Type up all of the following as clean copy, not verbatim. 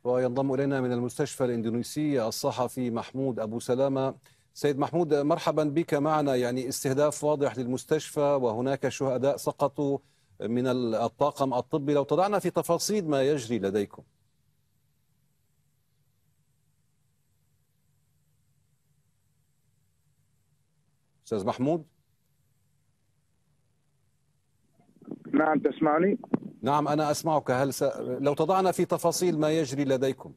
وينضم إلينا من المستشفى الإندونيسي الصحفي محمود أبو سلامة. سيد محمود، مرحبا بك معنا. يعني استهداف واضح للمستشفى وهناك شهداء سقطوا من الطاقم الطبي، لو تضعنا في تفاصيل ما يجري لديكم. أستاذ محمود. نعم، تسمعني؟ نعم أنا أسمعك. لو تضعنا في تفاصيل ما يجري لديكم.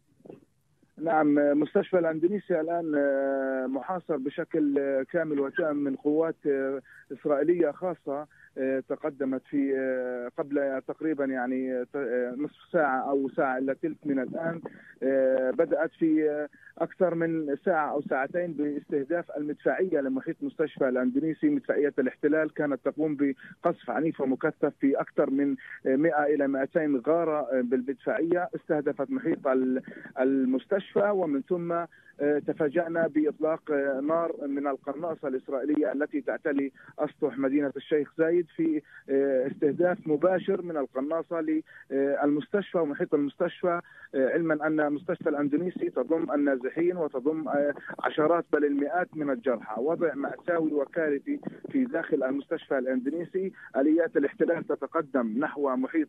نعم، مستشفى الأندونيسي الآن محاصر بشكل كامل وتام من قوات إسرائيلية خاصة تقدمت في قبل تقريبا يعني نصف ساعة أو ساعة إلا ثلث من الآن. بدأت في أكثر من ساعة أو ساعتين باستهداف المدفعية لمحيط مستشفى الأندونيسي. مدفعية الاحتلال كانت تقوم بقصف عنيف ومكثف في أكثر من 100 إلى 200 غارة بالمدفعية استهدفت محيط المستشفى، ومن ثم تفاجأنا بإطلاق نار من القناصة الإسرائيلية التي تعتلي أسطح مدينة الشيخ زايد في استهداف مباشر من القناصة للمستشفى ومحيط المستشفى، علما أن مستشفى الأندونيسي تضم النازحين وتضم عشرات بل المئات من الجرحى. وضع مأساوي وكارثي في داخل المستشفى الأندونيسي. آليات الاحتلال تتقدم نحو محيط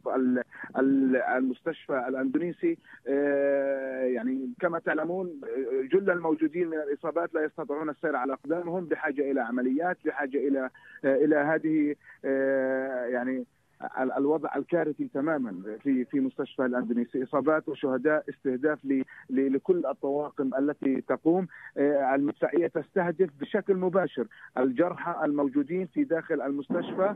المستشفى الأندونيسي. يعني كما تعلمون جل الموجودين من الإصابات لا يستطيعون السير على أقدامهم، بحاجة إلى عمليات، بحاجة إلى هذه يعني الوضع الكارثي تماما في مستشفى الأندونيسي. إصابات وشهداء، استهداف لكل الطواقم التي تقوم. المدفعية تستهدف بشكل مباشر الجرحى الموجودين في داخل المستشفى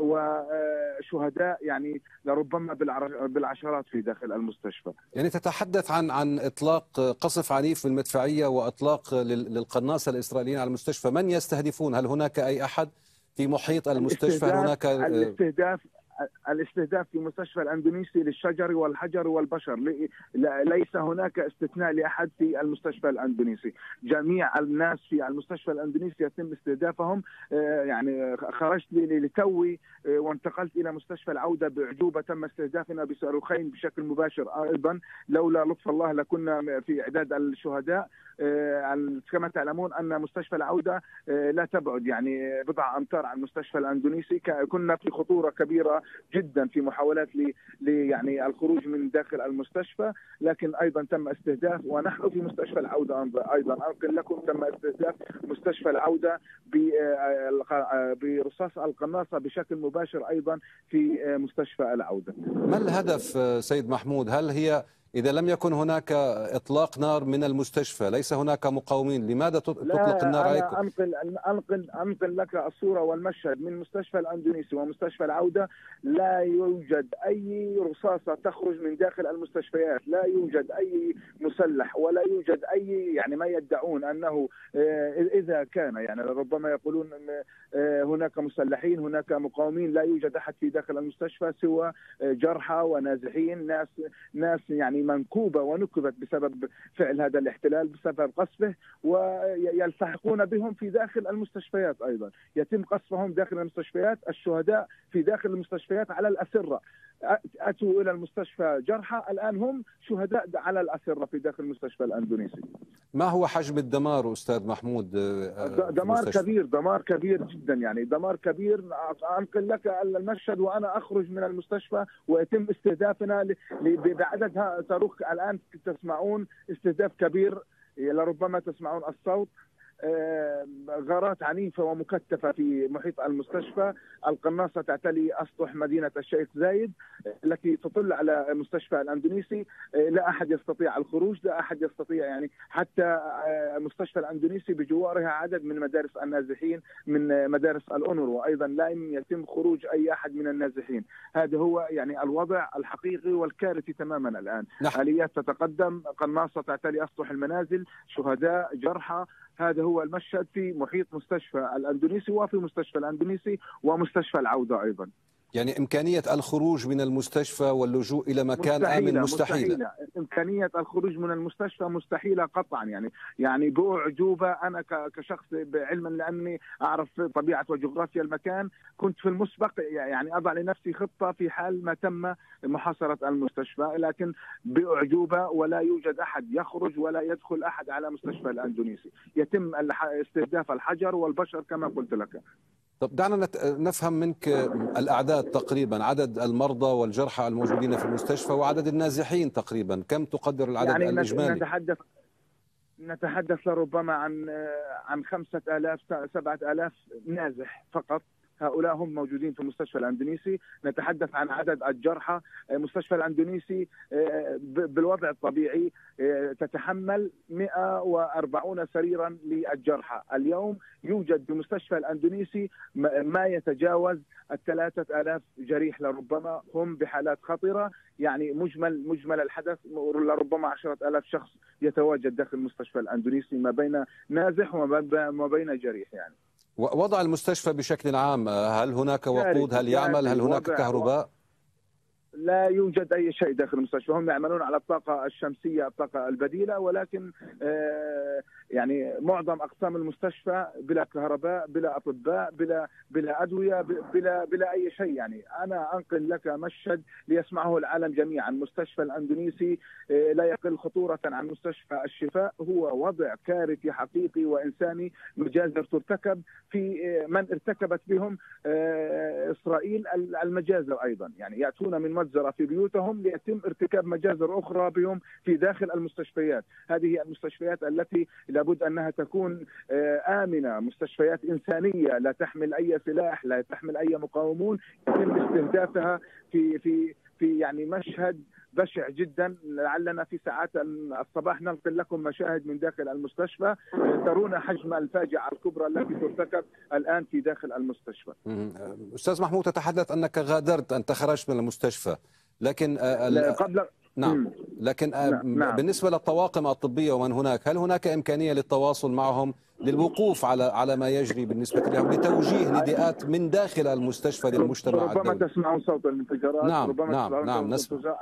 وشهداء يعني لربما بالعشرات في داخل المستشفى. يعني تتحدث عن إطلاق قصف عنيف بالمدفعية وإطلاق للقناصة الإسرائيليين على المستشفى. من يستهدفون؟ هل هناك أي أحد في محيط المستشفى؟ هل هناك الاستهداف في مستشفى الأندونيسي للشجر والحجر والبشر. ليس هناك استثناء لأحد في المستشفى الأندونيسي. جميع الناس في المستشفى الأندونيسي يتم استهدافهم. يعني خرجت لتوي وانتقلت إلى مستشفى العودة بعجوبة، تم استهدافنا بصاروخين بشكل مباشر أيضا. لولا لطف الله لكنا في إعداد الشهداء. كما تعلمون أن مستشفى العودة لا تبعد يعني بضع أمتار عن مستشفى الأندونيسي. كنا في خطورة كبيرة جدا في محاولات يعني الخروج من داخل المستشفى، لكن أيضا تم استهداف. ونحن في مستشفى العودة أيضا أنقل لكم تم استهداف مستشفى العودة برصاص القناصة بشكل مباشر أيضا في مستشفى العودة. ما الهدف سيد محمود؟ هل هي إذا لم يكن هناك إطلاق نار من المستشفى، ليس هناك مقاومين، لماذا تطلق النار عليكم؟ أنقل لك الصورة والمشهد من مستشفى الأندونيسي ومستشفى العودة. لا يوجد أي رصاصة تخرج من داخل المستشفيات، لا يوجد أي مسلح ولا يوجد أي يعني ما يدعون أنه إذا كان يعني ربما يقولون هناك مسلحين، هناك مقاومين. لا يوجد أحد في داخل المستشفى سوى جرحى ونازحين، ناس يعني منكوبة ونكبت بسبب فعل هذا الاحتلال، بسبب قصفه، ويلتحقون بهم في داخل المستشفيات أيضا. يتم قصفهم داخل المستشفيات. الشهداء في داخل المستشفيات على الأسرة أتوا إلى المستشفى جرحى، الآن هم شهداء على الأسرة في داخل المستشفى الأندونيسي. ما هو حجم الدمار أستاذ محمود؟ دمار كبير جدا، يعني دمار كبير. أنقل لك المشهد وأنا أخرج من المستشفى ويتم استهدافنا بعدد صاروخ. الآن تسمعون استهداف كبير، لربما تسمعون الصوت. غارات عنيفة ومكثفة في محيط المستشفى. القناصة تعتلي أسطح مدينة الشيخ زايد التي تطل على مستشفى الأندونيسي. لا أحد يستطيع الخروج، لا أحد يستطيع يعني حتى مستشفى الأندونيسي بجوارها عدد من مدارس النازحين من مدارس الأونروا، وأيضا لا يتم خروج أي أحد من النازحين. هذا هو يعني الوضع الحقيقي والكارثي تماما الآن. آليات تتقدم، قناصة تعتلي أسطح المنازل، شهداء، جرحى. هذا هو المشهد في محيط مستشفى الأندونيسي وفي مستشفى الأندونيسي ومستشفى العودة أيضا. يعني إمكانية الخروج من المستشفى واللجوء إلى مكان آمن مستحيلة. إمكانية الخروج من المستشفى مستحيلة قطعا. يعني بأعجوبة أنا كشخص علما لأني أعرف طبيعة وجغرافيا المكان، كنت في المسبق يعني أضع لنفسي خطة في حال ما تم محاصرة المستشفى، لكن بأعجوبة ولا يوجد أحد يخرج ولا يدخل أحد على مستشفى الأندونيسي، يتم استهداف الحجر والبشر كما قلت لك. طب دعنا نفهم منك الأعداد تقريبا، عدد المرضى والجرحى الموجودين في المستشفى وعدد النازحين تقريبا، كم تقدر العدد يعني الإجمالي؟ نتحدث لربما عن 5000 7000 نازح فقط، هؤلاء هم موجودين في المستشفى الأندونيسي. نتحدث عن عدد الجرحى. مستشفى الأندونيسي بالوضع الطبيعي تتحمل 140 سريرا للجرحى. اليوم يوجد بمستشفى الأندونيسي ما يتجاوز 3000 جريح لربما هم بحالات خطرة. يعني مجمل الحدث لربما 10,000 شخص يتواجد داخل المستشفى الأندونيسي ما بين نازح وما بين جريح. يعني وضع المستشفى بشكل عام، هل هناك وقود؟ هل يعمل؟ هل هناك كهرباء؟ لا يوجد أي شيء داخل المستشفى. هم يعملون على الطاقة الشمسية، الطاقة البديلة، ولكن يعني معظم أقسام المستشفى بلا كهرباء، بلا أطباء، بلا أدوية، بلا أي شيء. يعني أنا أنقل لك مشهد ليسمعه العالم جميعا. مستشفى الأندونيسي لا يقل خطورة عن مستشفى الشفاء. هو وضع كارثي حقيقي وإنساني. مجازر ترتكب في من ارتكبت بهم إسرائيل المجازر أيضا. يعني يأتون من مجزرة في بيوتهم ليتم ارتكاب مجازر أخرى بهم في داخل المستشفيات. هذه المستشفيات التي لابد أنها تكون آمنة، مستشفيات إنسانية لا تحمل أي سلاح، لا تحمل أي مقاومون، يتم استهدافها في يعني مشهد بشع جدا. لعلنا في ساعات الصباح ننقل لكم مشاهد من داخل المستشفى ترون حجم الفاجعة الكبرى التي ترتكب الآن في داخل المستشفى. أستاذ محمود، تتحدث أنك غادرت، أنت خرجت من المستشفى، لكن قبل نعم، لكن نعم. بالنسبة للطواقم الطبية ومن هناك، هل هناك إمكانية للتواصل معهم للوقوف على ما يجري بالنسبة لهم، لتوجيه نداءات من داخل المستشفى للمجتمع الدولي؟ ربما تسمعون صوت الانفجارات. نعم ربما نعم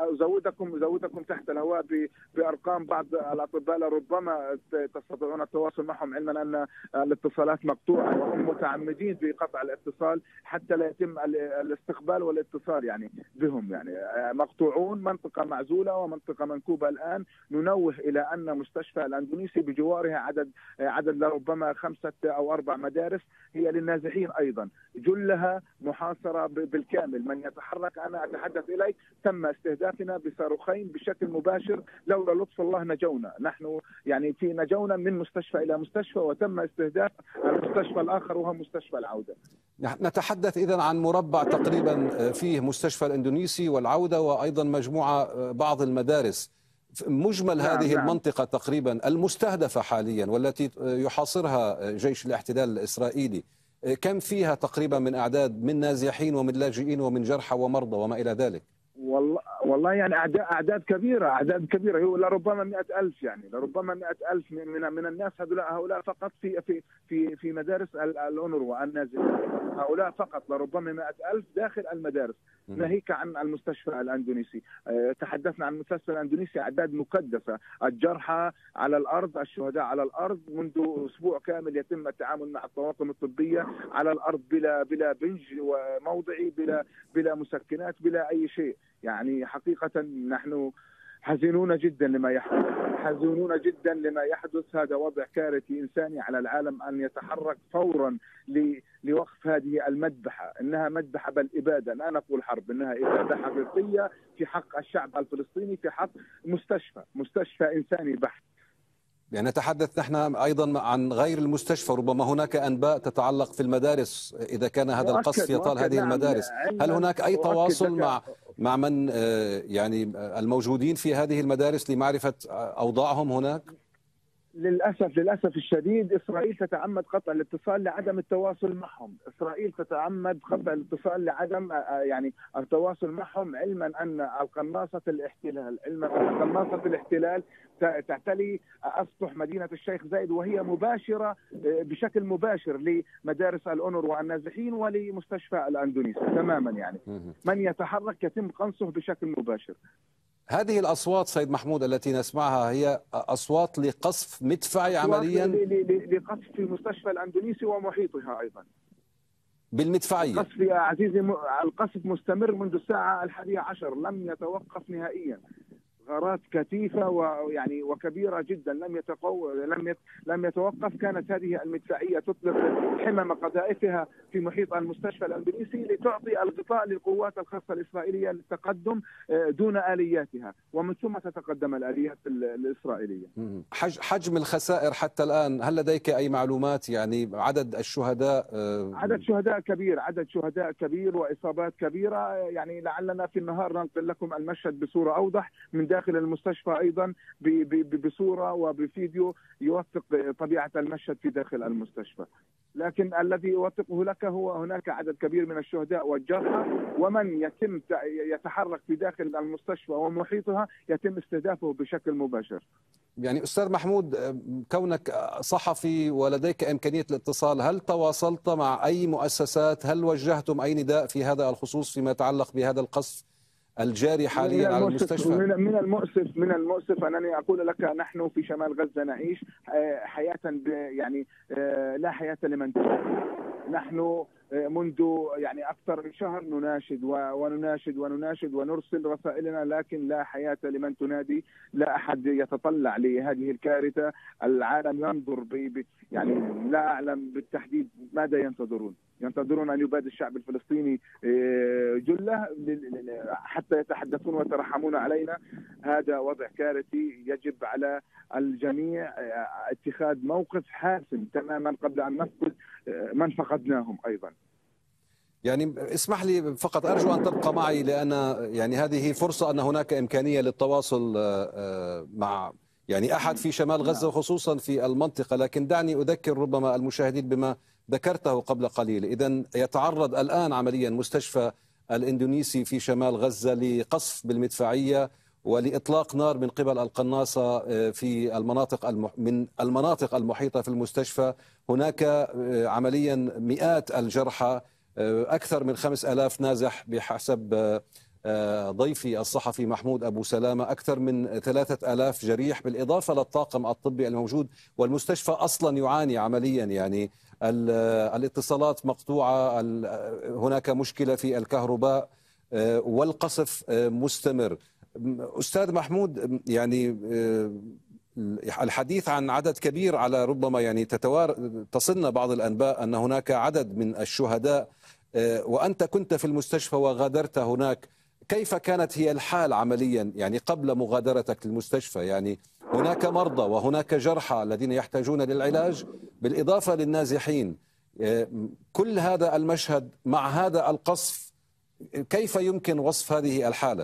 أزودكم تحت الهواء بأرقام بعض الأطباء ربما تستطيعون التواصل معهم، علما أن الاتصالات مقطوعة وهم متعمدين بقطع الاتصال حتى لا يتم الاستقبال والاتصال يعني بهم. يعني مقطوعون، منطقة معزولة ومنطقة منكوبة. الآن ننوه إلى أن مستشفى الأندونيسي بجوارها عدد لربما 5 أو 4 مدارس هي للنازحين أيضا، جلها محاصرة بالكامل. من يتحرك، أنا أتحدث إليك، تم استهدافنا بصاروخين بشكل مباشر. لولا لطف الله نجونا. نحن يعني نجونا من مستشفى إلى مستشفى، وتم استهداف المستشفى الآخر وهو مستشفى العودة. نتحدث إذن عن مربع تقريبا فيه مستشفى الأندونيسي والعودة وأيضا مجموعة بعض المدارس. مجمل هذه المنطقة تقريبا المستهدفة حاليا والتي يحاصرها جيش الاحتلال الإسرائيلي، كم فيها تقريبا من أعداد من نازحين ومن لاجئين ومن جرحى ومرضى وما إلى ذلك؟ والله يعني أعداد كبيرة لربما 100,000. يعني لربما 100,000 من الناس. هؤلاء فقط في مدارس الأونروا النازحين. هؤلاء فقط لربما 100,000 داخل المدارس، ناهيك عن المستشفى الأندونيسي. تحدثنا عن المستشفى الأندونيسي، أعداد مكدسة. الجرحى على الأرض، الشهداء على الأرض. منذ أسبوع كامل يتم التعامل مع الطواقم الطبية على الأرض بلا بنج وموضعي، بلا مسكنات، بلا أي شيء. يعني حقيقة نحن حزينون جدا لما يحدث. هذا وضع كارثي إنساني. على العالم أن يتحرك فورا لوقف هذه المذبحة. إنها مذبحة بل إبادة. لا نقول حرب، إنها إبادة حقيقية في حق الشعب الفلسطيني، في حق مستشفى إنساني بحت. يعني نتحدث نحن أيضا عن غير المستشفى، ربما هناك أنباء تتعلق في المدارس إذا كان هذا القصف يطال هذه المدارس. هل هناك أي تواصل مع من يعني الموجودين في هذه المدارس لمعرفة أوضاعهم هناك؟ للأسف الشديد إسرائيل تتعمد قطع الاتصال لعدم التواصل معهم. إسرائيل تتعمد قطع الاتصال لعدم يعني التواصل معهم، علما أن قناصة الاحتلال تعتلي أسطح مدينة الشيخ زايد، وهي مباشرة بشكل مباشر لمدارس الأونروا والنازحين ولمستشفى الأندونيسي تماما. يعني من يتحرك يتم قنصه بشكل مباشر. هذه الأصوات سيد محمود التي نسمعها هي أصوات لقصف مدفعي عمليا؟ لقصف في مستشفى الأندونيسي ومحيطها أيضا بالمدفعية. القصف يا عزيزي، القصف مستمر منذ الساعة 11، لم يتوقف نهائيا. غارات كثيفة ويعني وكبيرة جدا لم يتوقف. كانت هذه المدفعية تطلق حمم قذائفها في محيط المستشفى الأندونيسي لتعطي الغطاء للقوات الخاصة الإسرائيلية للتقدم دون آلياتها، ومن ثم تتقدم الآليات الإسرائيلية. حجم الخسائر حتى الآن، هل لديك أي معلومات؟ يعني عدد الشهداء؟ عدد شهداء كبير وإصابات كبيرة. يعني لعلنا في النهار ننقل لكم المشهد بصورة أوضح من داخل المستشفى أيضا بصورة وبفيديو يوثق طبيعة المشهد في داخل المستشفى. لكن الذي يوثقه لك هو هناك عدد كبير من الشهداء والجرحى، ومن يتحرك في داخل المستشفى ومحيطها يتم استهدافه بشكل مباشر. يعني أستاذ محمود، كونك صحفي ولديك إمكانية الاتصال، هل تواصلت مع أي مؤسسات؟ هل وجهتم أي نداء في هذا الخصوص فيما يتعلق بهذا القصف الجاري حاليا على المستشفى؟ من المؤسف أنني أقول لك نحن في شمال غزة نعيش حياة يعني لا حياة لمن تنادي. نحن منذ يعني أكثر من شهر نناشد ونناشد ونرسل رسائلنا، لكن لا حياة لمن تنادي. لا أحد يتطلع لهذه الكارثة. العالم ينظر يعني لا أعلم بالتحديد ماذا ينتظرون أن يباد الشعب الفلسطيني جلة حتى يتحدثون ويترحمون علينا. هذا وضع كارثي، يجب على الجميع اتخاذ موقف حاسم تماما قبل أن نفقد من فقدناهم أيضا. يعني اسمح لي فقط، أرجو أن تبقى معي، لأن يعني هذه فرصة أن هناك إمكانية للتواصل مع يعني أحد في شمال غزة خصوصا في المنطقة. لكن دعني أذكر ربما المشاهدين بما ذكرته قبل قليل. إذن يتعرض الآن عمليا مستشفى الإندونيسي في شمال غزة لقصف بالمدفعية ولإطلاق نار من قبل القناصة في من المناطق المحيطة في المستشفى. هناك عمليا مئات الجرحى، أكثر من 5000 نازح بحسب ضيفي الصحفي محمود أبو سلامة، أكثر من 3000 جريح، بالإضافة للطاقم الطبي الموجود. والمستشفى أصلا يعاني عمليا، يعني الاتصالات مقطوعة، هناك مشكلة في الكهرباء، والقصف مستمر. أستاذ محمود، يعني الحديث عن عدد كبير، على ربما يعني تصلنا بعض الأنباء أن هناك عدد من الشهداء، وأنت كنت في المستشفى وغادرت هناك. كيف كانت هي الحال عمليا يعني قبل مغادرتك للمستشفى؟ يعني هناك مرضى وهناك جرحى الذين يحتاجون للعلاج، بالإضافة للنازحين. كل هذا المشهد مع هذا القصف، كيف يمكن وصف هذه الحالة؟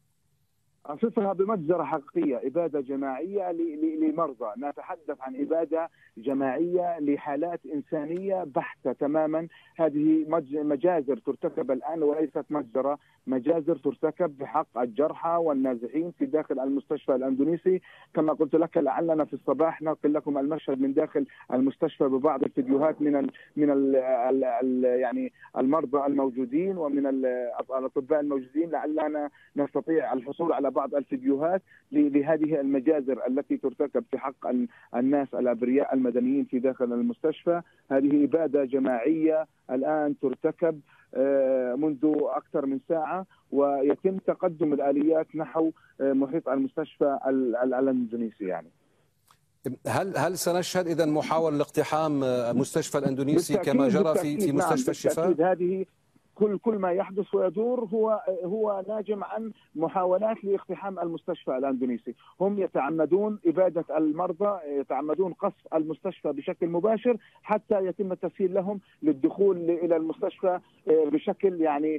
أصفها بمجزرة حقيقية، إبادة جماعية لمرضى. نتحدث عن إبادة جماعية لحالات إنسانية بحتة تماما. هذه مجازر ترتكب الآن وليست مجزرة، مجازر ترتكب بحق الجرحى والنازحين في داخل المستشفى الأندونيسي. كما قلت لك، لعلنا في الصباح ننقل لكم المشهد من داخل المستشفى ببعض الفيديوهات من يعني المرضى الموجودين ومن الأطباء الموجودين. لعلنا نستطيع الحصول على بعض الفيديوهات لهذه المجازر التي ترتكب في حق الناس الأبرياء المدنيين في داخل المستشفى. هذه إبادة جماعية الآن ترتكب منذ أكثر من ساعة، ويتم تقدم الآليات نحو محيط المستشفى الأندونيسي. يعني هل سنشهد إذن محاولة لاقتحام مستشفى الأندونيسي كما جرى في مستشفى الشفاء؟ كل ما يحدث ويدور هو ناجم عن محاولات لاقتحام المستشفى الاندونيسي. هم يتعمدون إبادة المرضى، يتعمدون قصف المستشفى بشكل مباشر حتى يتم التسهيل لهم للدخول إلى المستشفى بشكل يعني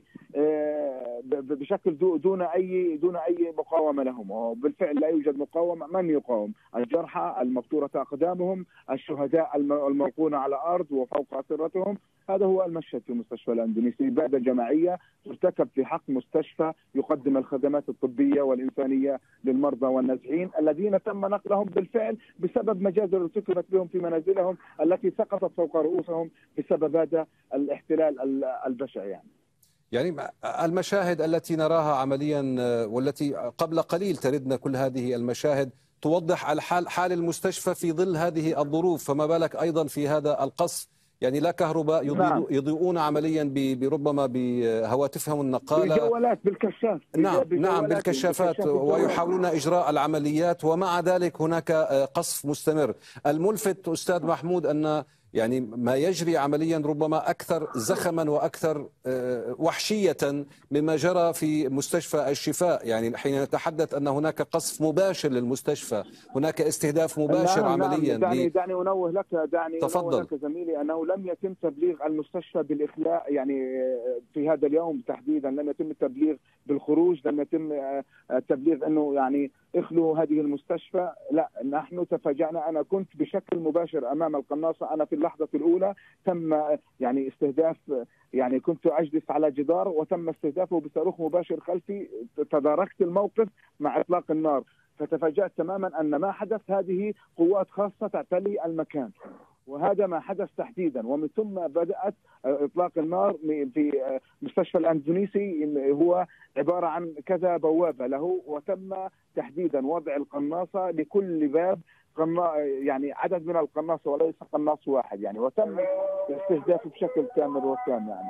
بشكل دون أي مقاومة لهم. وبالفعل لا يوجد مقاومة. من يقاوم؟ الجرحى المبتورة أقدامهم، الشهداء الملقون على الأرض وفوق أسرتهم. هذا هو المشهد في المستشفى الاندونيسي. إبادة جماعية ترتكب في حق مستشفى يقدم الخدمات الطبية والإنسانية للمرضى والنازحين الذين تم نقلهم بالفعل بسبب مجازر ارتكبت بهم في منازلهم التي سقطت فوق رؤوسهم بسبب هذا الاحتلال البشع. يعني المشاهد التي نراها عمليا والتي قبل قليل تردنا كل هذه المشاهد توضح حال المستشفى في ظل هذه الظروف، فما بالك أيضا في هذا القصف. يعني لا كهرباء، يضيئون عمليا بربما بهواتفهم النقالة، بجوالات، بالكشاف. نعم بالكشافات، ويحاولون إجراء العمليات، ومع ذلك هناك قصف مستمر. الملفت أستاذ محمود أن يعني ما يجري عمليا ربما أكثر زخما وأكثر وحشية مما جرى في مستشفى الشفاء. يعني حين نتحدث أن هناك قصف مباشر للمستشفى، هناك استهداف مباشر عمليا. دعني أنوه لك تفضل. أنوه لك زميلي أنه لم يتم تبليغ المستشفى بالإخلاء. يعني في هذا اليوم تحديدا لم يتم التبليغ بالخروج، لم يتم التبليغ أنه يعني اخلوا هذه المستشفى. لا، نحن تفاجأنا. أنا كنت بشكل مباشر أمام القناصة. أنا في اللحظة الأولى تم يعني استهداف، يعني كنت أجلس على جدار وتم استهدافه بصاروخ مباشر خلفي. تداركت الموقف مع إطلاق النار، فتفاجأت تماما أن ما حدث هذه قوات خاصة تعتلي المكان، وهذا ما حدث تحديدا. ومن ثم بدأت إطلاق النار في مستشفى الأندونيسي. هو عبارة عن كذا بوابة له، وتم تحديدا وضع القناصة لكل باب، يعني عدد من القناصة وليس قناص واحد يعني، وتم استهدافه بشكل كامل وتام يعني.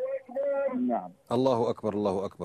نعم. الله أكبر، الله أكبر.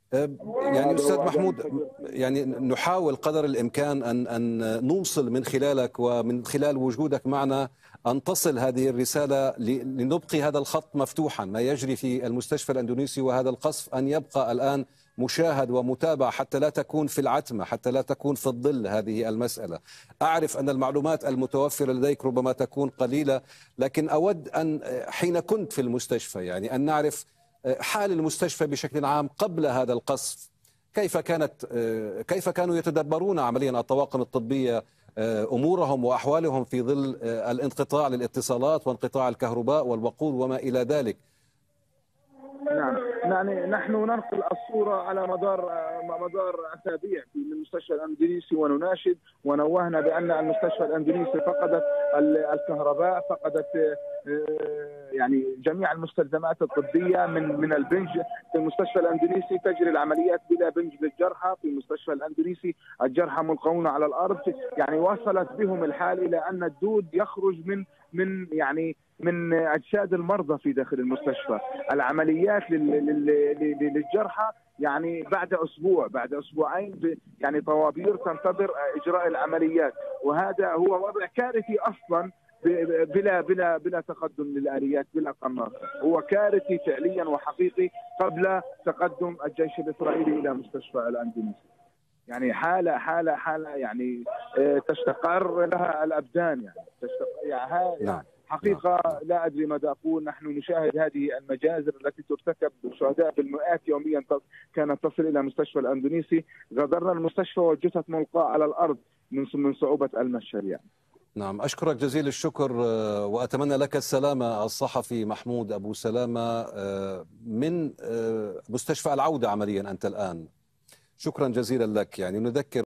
يعني أستاذ محمود، يعني نحاول قدر الإمكان أن نوصل من خلالك ومن خلال وجودك معنا أن تصل هذه الرسالة لنبقي هذا الخط مفتوحا. ما يجري في المستشفى الأندونيسي وهذا القصف أن يبقى الآن مشاهد ومتابع حتى لا تكون في العتمة، حتى لا تكون في الظل هذه المسألة. أعرف أن المعلومات المتوفرة لديك ربما تكون قليلة، لكن أود أن حين كنت في المستشفى يعني أن نعرف حال المستشفى بشكل عام قبل هذا القصف. كيف كانوا يتدبرون عمليا الطواقم الطبية أمورهم وأحوالهم في ظل الانقطاع للاتصالات وانقطاع الكهرباء والوقود وما إلى ذلك؟ نعم، يعني نحن ننقل الصورة على مدار أسابيع في المستشفى الأندونيسي، ونناشد ونوهنا بأن المستشفى الأندونيسي فقدت الكهرباء، فقدت يعني جميع المستلزمات الطبية من البنج. في المستشفى الأندونيسي تجري العمليات بلا بنج للجرحى. في المستشفى الأندونيسي الجرحى ملقون على الأرض. يعني وصلت بهم الحال إلى أن الدود يخرج من أجساد المرضى في داخل المستشفى. العمليات للجرحى يعني بعد أسبوع، بعد أسبوعين يعني طوابير تنتظر إجراء العمليات، وهذا هو وضع كارثي أصلا بلا تقدم للآليات، بلا قناصة. هو كارثي فعليا وحقيقي قبل تقدم الجيش الإسرائيلي إلى مستشفى الأندونيسي. يعني حالة يعني تستقر لها الأبدان يعني حقيقة لا أدري ماذا أقول. نحن نشاهد هذه المجازر التي ترتكب بالشهداء بالمئات يوميا كانت تصل إلى مستشفى الأندونيسي. غادرنا المستشفى والجثث ملقاة على الأرض من صعوبة المشهد يعني. نعم، أشكرك جزيل الشكر وأتمنى لك السلامة. الصحفي محمود أبو سلامة من مستشفى العودة عمليا أنت الآن. شكرا جزيلا لك. يعني نذكر